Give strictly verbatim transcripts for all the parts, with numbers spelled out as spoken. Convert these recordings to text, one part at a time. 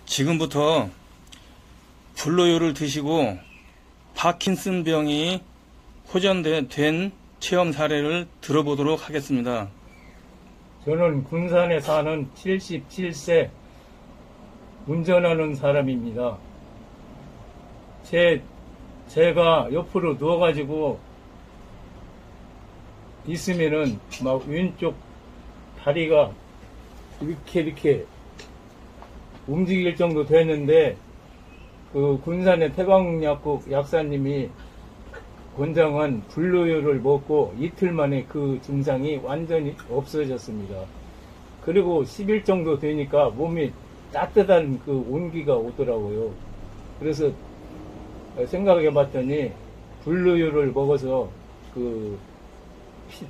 지금부터 불로요를 드시고 파킨슨 병이 호전된 체험 사례를 들어보도록 하겠습니다. 저는 군산에 사는 칠십칠 세 운전하는 사람입니다. 제, 제가 옆으로 누워가지고 있으면은 막 왼쪽 다리가 이렇게 이렇게 움직일 정도 됐는데, 그 군산의 태광약국 약사님이 권장한 불로요를 먹고 이틀 만에 그 증상이 완전히 없어졌습니다. 그리고 십 일 정도 되니까 몸이 따뜻한 그 온기가 오더라고요. 그래서 생각해 봤더니 불로요를 먹어서 그 피,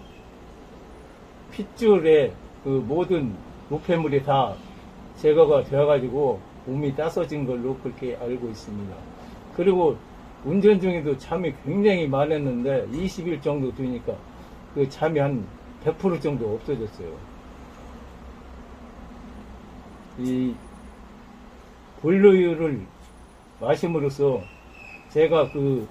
핏줄에 그 모든 노폐물이 다 제거가 되어가지고 몸이 따스워진 걸로 그렇게 알고 있습니다. 그리고 운전 중에도 잠이 굉장히 많았는데 이십 일 정도 되니까 그 잠이 한 백 퍼센트 정도 없어졌어요. 이 불로요를 마심으로써 제가 그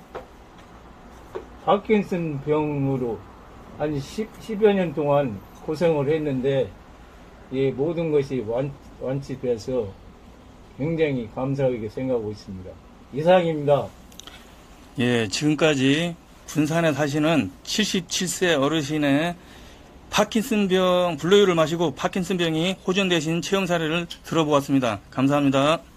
파킨슨 병으로 한 십여 년 동안 고생을 했는데, 이 모든 것이 완, 완치돼서 굉장히 감사하게 생각하고 있습니다. 이상입니다. 예, 지금까지 군산에 사시는 칠십칠 세 어르신의 파킨슨병, 불로요를 마시고 파킨슨병이 호전되신 체험 사례를 들어보았습니다. 감사합니다.